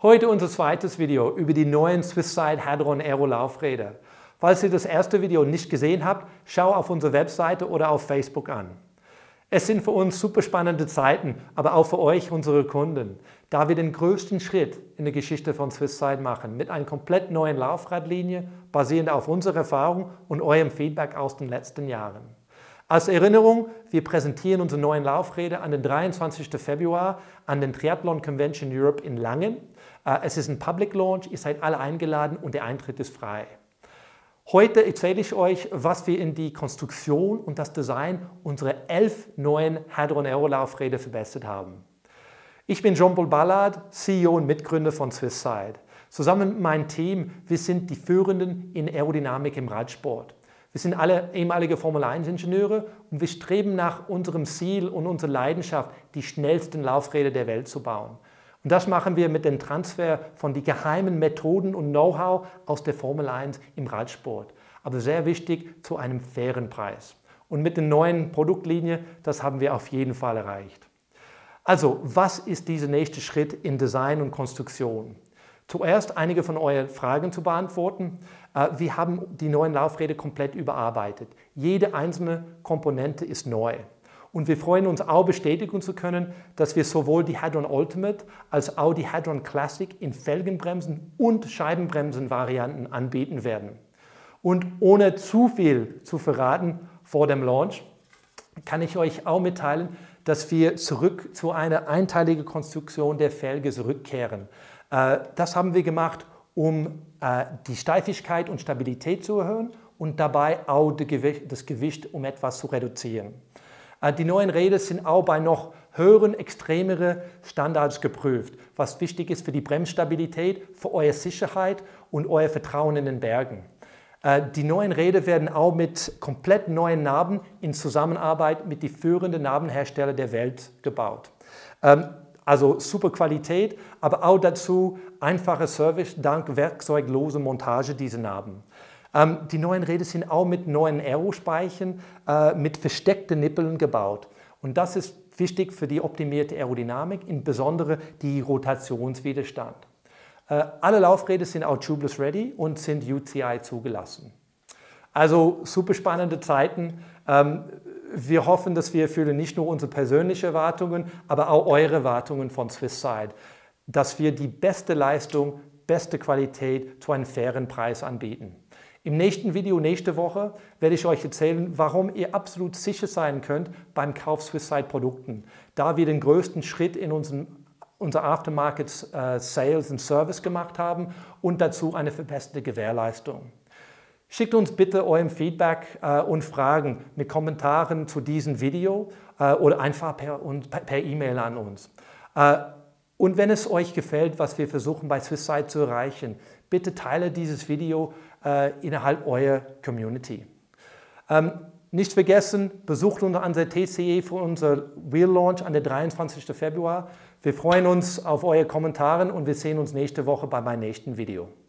Heute unser zweites Video über die neuen Swisside Hadron Aero Laufräder. Falls ihr das erste Video nicht gesehen habt, schau auf unsere Webseite oder auf Facebook an. Es sind für uns super spannende Zeiten, aber auch für euch, unsere Kunden, da wir den größten Schritt in der Geschichte von Swisside machen, mit einer komplett neuen Laufradlinie, basierend auf unserer Erfahrung und eurem Feedback aus den letzten Jahren. Als Erinnerung, wir präsentieren unsere neuen Laufräder an den 23. Februar an den Triathlon Convention Europe in Langen. Es ist ein Public Launch, ihr seid alle eingeladen und der Eintritt ist frei. Heute erzähle ich euch, was wir in die Konstruktion und das Design unserer 11 neuen Hadron Aero Laufräder verbessert haben. Ich bin Jean-Paul Ballard, CEO und Mitgründer von Swisside. Zusammen mit meinem Team, wir sind die Führenden in Aerodynamik im Radsport. Wir sind alle ehemalige Formel-1-Ingenieure und wir streben nach unserem Ziel und unserer Leidenschaft, die schnellsten Laufräder der Welt zu bauen. Und das machen wir mit dem Transfer von den geheimen Methoden und Know-how aus der Formel 1 im Radsport. Aber sehr wichtig, zu einem fairen Preis. Und mit der neuen Produktlinie, das haben wir auf jeden Fall erreicht. Also, was ist dieser nächste Schritt in Design und Konstruktion? Zuerst einige von euren Fragen zu beantworten. Wir haben die neuen Laufräder komplett überarbeitet. Jede einzelne Komponente ist neu. Und wir freuen uns auch bestätigen zu können, dass wir sowohl die Hadron Ultimate als auch die Hadron Classic in Felgenbremsen und Scheibenbremsen-Varianten anbieten werden. Und ohne zu viel zu verraten vor dem Launch, kann ich euch auch mitteilen, dass wir zurück zu einer einteiligen Konstruktion der Felge zurückkehren. Das haben wir gemacht, um die Steifigkeit und Stabilität zu erhöhen und dabei auch das Gewicht um etwas zu reduzieren. Die neuen Räder sind auch bei noch höheren, extremeren Standards geprüft, was wichtig ist für die Bremsstabilität, für eure Sicherheit und euer Vertrauen in den Bergen. Die neuen Räder werden auch mit komplett neuen Narben in Zusammenarbeit mit den führenden Narbenherstellern der Welt gebaut. Also super Qualität, aber auch dazu einfacher Service dank werkzeugloser Montage dieser Narben. Die neuen Räder sind auch mit neuen Aerospeichen mit versteckten Nippeln gebaut. Und das ist wichtig für die optimierte Aerodynamik, insbesondere die Rotationswiderstand. Alle Laufräder sind auch tubeless ready und sind UCI zugelassen. Also super spannende Zeiten. Wir hoffen, dass wir erfüllen nicht nur unsere persönlichen Erwartungen, aber auch eure Erwartungen von Swisside, dass wir die beste Leistung, beste Qualität zu einem fairen Preis anbieten. Im nächsten Video, nächste Woche, werde ich euch erzählen, warum ihr absolut sicher sein könnt beim Kauf Swisside-Produkten, da wir den größten Schritt in unser Aftermarket Sales und Service gemacht haben und dazu eine verbesserte Gewährleistung. Schickt uns bitte euer Feedback und Fragen mit Kommentaren zu diesem Video oder einfach per E-Mail an uns. Und wenn es euch gefällt, was wir versuchen bei Swisside zu erreichen, bitte teile dieses Video innerhalb eurer Community. Nicht vergessen, besucht uns an der TCE für unser Wheel Launch an der 23. Februar. Wir freuen uns auf eure Kommentare und wir sehen uns nächste Woche bei meinem nächsten Video.